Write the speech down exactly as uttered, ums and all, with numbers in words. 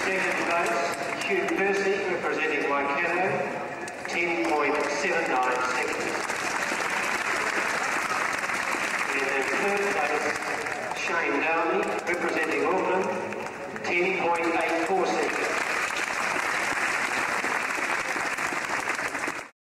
Second place, Hugh Percy, representing Waikato, ten point seven nine seconds. And in third place, Downey, representing Auckland, ten point eight four seconds.